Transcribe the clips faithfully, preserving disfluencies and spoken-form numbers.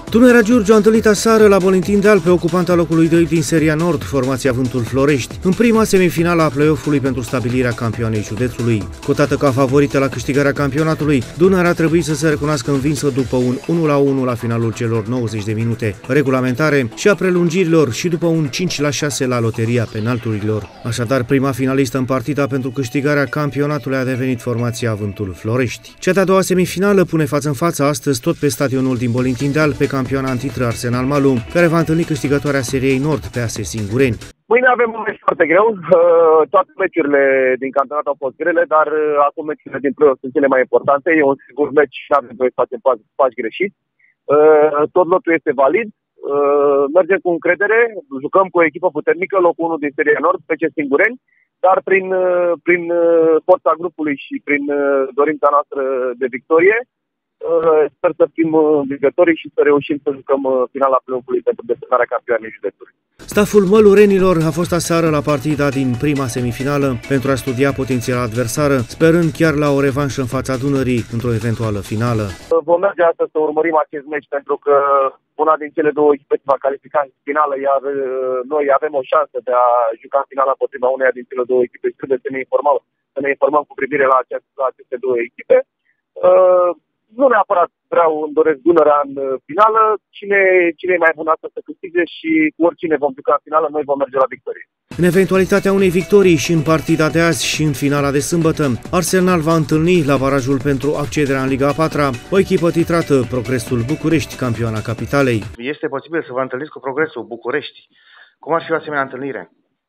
Dunărea Giurgiu a întâlnit aseară la Bolintin Deal pe ocupanta locului doi din seria Nord, formația Vântul Florești, în prima semifinală a play-off-ului pentru stabilirea campioanei județului. Cotată ca favorită la câștigarea campionatului, Dunărea a trebuit să se recunoască învinsă după un unu la unu la finalul celor nouăzeci de minute regulamentare și a prelungirilor și după un cinci la șase la loteria penalturilor. Așadar, prima finalistă în partida pentru câștigarea campionatului a devenit formația Vântul Florești. Cea de-a doua semifinală pune față în față astăzi tot pe stadionul din Bolintin Deal pe campioana în titră Arsenal Malu, care va întâlni câștigătoarea seriei Nord pe A S E Singureni. Mâine avem un meci foarte greu. Toate meciurile din campionat au fost grele, dar acum meciurile din play-off sunt cele mai importante. E un sigur meci și nu avem voie să facem pași greșiți. Tot lotul este valid. Mergem cu încredere, jucăm cu o echipă puternică, locul unu din seria Nord, P C Singureni, dar prin, prin forța grupului și prin dorința noastră de victorie, sper să fim învingători și să reușim să jucăm finala play-off-ului pentru desemnarea campioanei județului. Staful mălurenilor a fost aseară la partida din prima semifinală pentru a studia potențiala adversară, sperând chiar la o revanșă în fața Dunării într-o eventuală finală. Vom merge astăzi să urmărim acest meci pentru că una din cele două echipe se va califica în finală, iar noi avem o șansă de a juca în finala împotriva uneia din cele două echipe și trebuie să ne informăm, să ne informăm cu privire la, acest, la aceste două echipe. Nu neapărat vreau, îmi doresc Dunărea în finală, cine, cine e mai bun astăzi să câștige și cu oricine vom juca în finală, noi vom merge la victorie. În eventualitatea unei victorii și în partida de azi și în finala de sâmbătă, Arsenal va întâlni la barajul pentru accederea în Liga a patra o echipă titrată Progresul București, campioana capitalei. Este posibil să vă întâlniți cu Progresul București. Cum ar fi o asemenea întâlnire?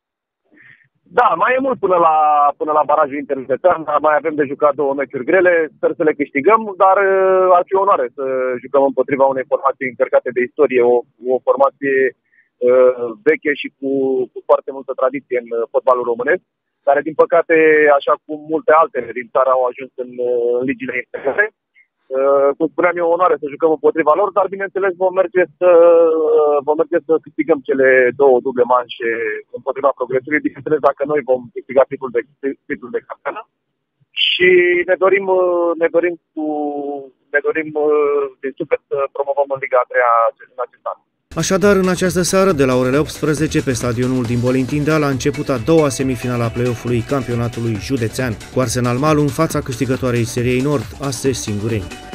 Da, mai e mult până la, până la barajul interjudețean, mai avem de jucat două meciuri grele, sper să le câștigăm, dar uh, ar fi onoare să jucăm împotriva unei formații încărcate de istorie, o, o formație uh, veche și cu, cu foarte multă tradiție în fotbalul românesc, care din păcate, așa cum multe altele din țară au ajuns în, în ligile interioare. Uh, cum spuneam, e o onoare să jucăm împotriva lor, dar bineînțeles vom merge să, uh, vom merge să câștigăm cele două duble manșe împotriva Progresului, bineînțeles dacă noi vom câștiga titlul de, titlul de campionat. Și ne dorim, uh, ne dorim, cu, ne dorim uh, din suflet să promovăm în Liga a treia în acest an. Așadar, în această seară, de la orele optsprezece, pe stadionul din Bolintin Deal, a început a doua semifinală a play-off-ului campionatului județean, cu Arsenal Malu în fața câștigătoarei seriei Nord, A S E Singureni.